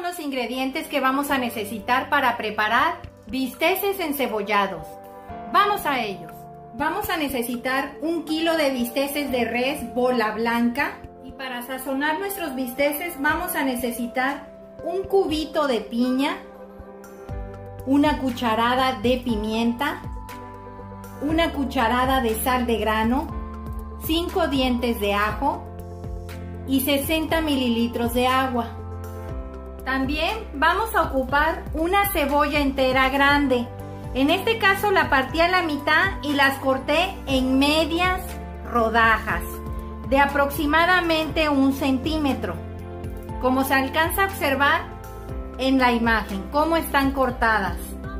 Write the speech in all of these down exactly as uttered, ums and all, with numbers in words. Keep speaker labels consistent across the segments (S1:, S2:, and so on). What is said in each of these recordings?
S1: los ingredientes que vamos a necesitar para preparar bisteces encebollados. Vamos a ellos. Vamos a necesitar un kilo de bisteces de res bola blanca. Y para sazonar nuestros bisteces vamos a necesitar un cubito de piña, una cucharada de pimienta, una cucharada de sal de grano, cinco dientes de ajo y sesenta mililitros de agua. También vamos a ocupar una cebolla entera grande. En este caso la partí a la mitad y las corté en medias rodajas de aproximadamente un centímetro, como se alcanza a observar en la imagen, cómo están cortadas,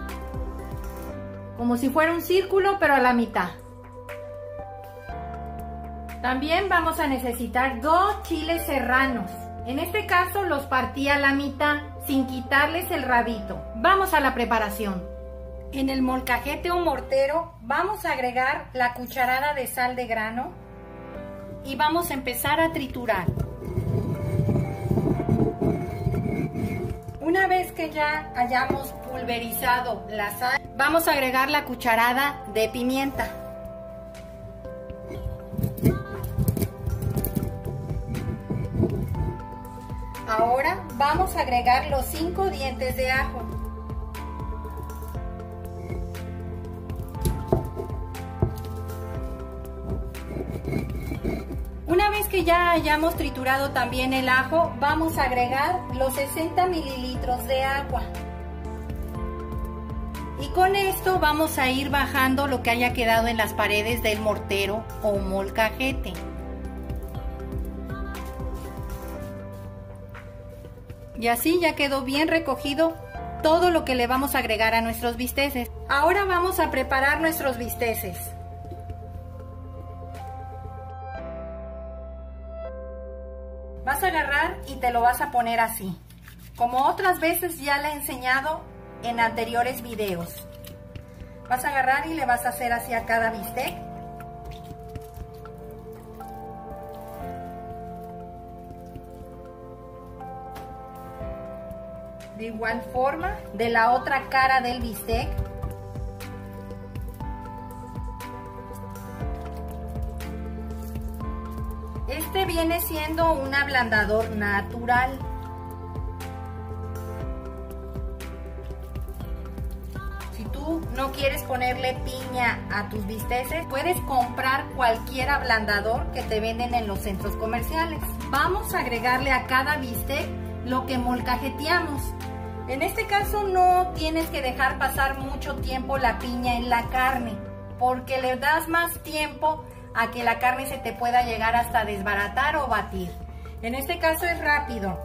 S1: como si fuera un círculo pero a la mitad. También vamos a necesitar dos chiles serranos. En este caso los partí a la mitad sin quitarles el rabito. Vamos a la preparación. En el molcajete o mortero vamos a agregar la cucharada de sal de grano y vamos a empezar a triturar. Una vez que ya hayamos pulverizado la sal, vamos a agregar la cucharada de pimienta. Ahora vamos a agregar los cinco dientes de ajo. Una vez que ya hayamos triturado también el ajo, vamos a agregar los sesenta mililitros de agua. Y con esto vamos a ir bajando lo que haya quedado en las paredes del mortero o molcajete. Y así ya quedó bien recogido todo lo que le vamos a agregar a nuestros bisteces. Ahora vamos a preparar nuestros bisteces. Vas a agarrar y te lo vas a poner así, como otras veces ya le he enseñado en anteriores videos. Vas a agarrar y le vas a hacer así a cada bistec. De igual forma, de la otra cara del bistec. Este viene siendo un ablandador natural. Si tú no quieres ponerle piña a tus bisteces, puedes comprar cualquier ablandador que te venden en los centros comerciales. Vamos a agregarle a cada bistec lo que molcajeteamos. En este caso no tienes que dejar pasar mucho tiempo la piña en la carne, porque le das más tiempo a que la carne se te pueda llegar hasta desbaratar o batir. En este caso es rápido.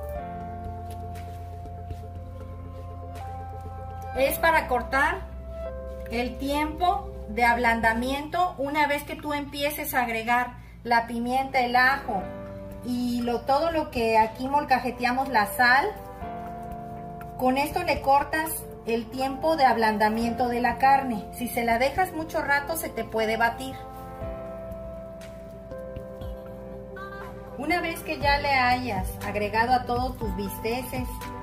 S1: Es para cortar el tiempo de ablandamiento una vez que tú empieces a agregar la pimienta, el ajo y lo, todo lo que aquí molcajeteamos, la sal. Con esto le cortas el tiempo de ablandamiento de la carne. Si se la dejas mucho rato se te puede batir. Una vez que ya le hayas agregado a todos tus bisteces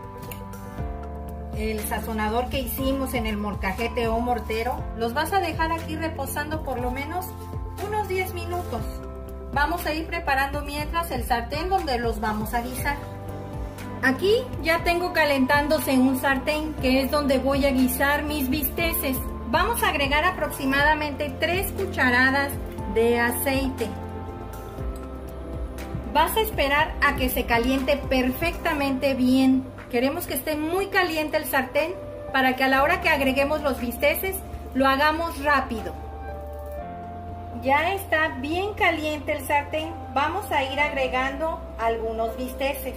S1: el sazonador que hicimos en el molcajete o mortero, los vas a dejar aquí reposando por lo menos unos diez minutos. Vamos a ir preparando mientras el sartén donde los vamos a guisar. Aquí ya tengo calentándose un sartén que es donde voy a guisar mis bisteces. Vamos a agregar aproximadamente tres cucharadas de aceite. Vas a esperar a que se caliente perfectamente bien. Queremos que esté muy caliente el sartén para que a la hora que agreguemos los bisteces lo hagamos rápido. Ya está bien caliente el sartén. Vamos a ir agregando algunos bisteces.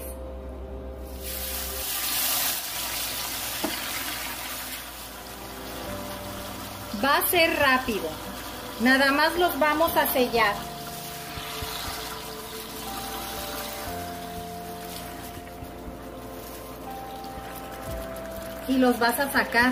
S1: Va a ser rápido. Nada más los vamos a sellar. Y los vas a sacar.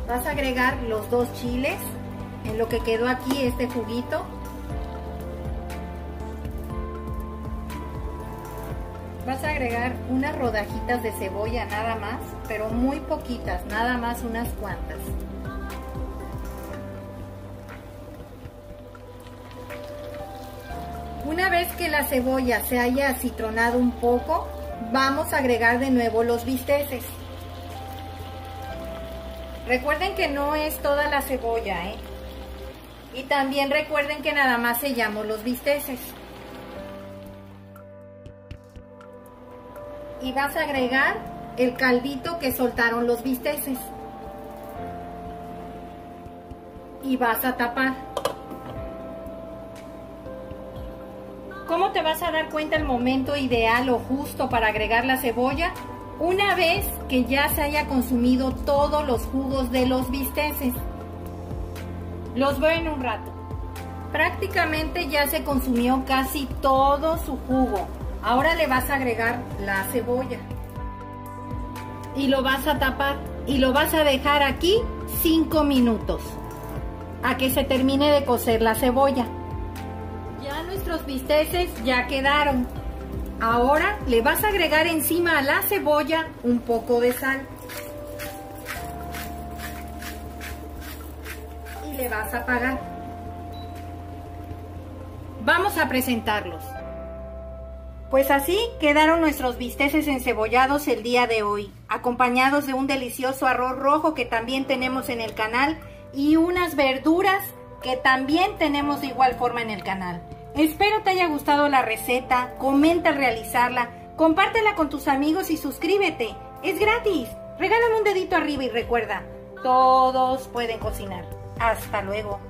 S1: Vas a agregar los dos chiles en lo que quedó aquí este juguito. Vas a agregar unas rodajitas de cebolla nada más, pero muy poquitas, nada más unas cuantas. Una vez que la cebolla se haya acitronado un poco, vamos a agregar de nuevo los bisteces. Recuerden que no es toda la cebolla, ¿eh? Y también recuerden que nada más sellamos los bisteces. Y vas a agregar el caldito que soltaron los bisteces. Y vas a tapar. ¿Cómo te vas a dar cuenta el momento ideal o justo para agregar la cebolla? Una vez que ya se haya consumido todos los jugos de los bisteces. Los veo en un rato. Prácticamente ya se consumió casi todo su jugo. Ahora le vas a agregar la cebolla. Y lo vas a tapar. Y lo vas a dejar aquí cinco minutos. A que se termine de cocer la cebolla. Ya nuestros bisteces ya quedaron. Ahora le vas a agregar encima a la cebolla un poco de sal. Y le vas a apagar. Vamos a presentarlos. Pues así quedaron nuestros bisteces encebollados el día de hoy, acompañados de un delicioso arroz rojo que también tenemos en el canal y unas verduras que también tenemos de igual forma en el canal. Espero te haya gustado la receta, comenta al realizarla, compártela con tus amigos y suscríbete. Es gratis. Regálame un dedito arriba y recuerda, todos pueden cocinar. Hasta luego.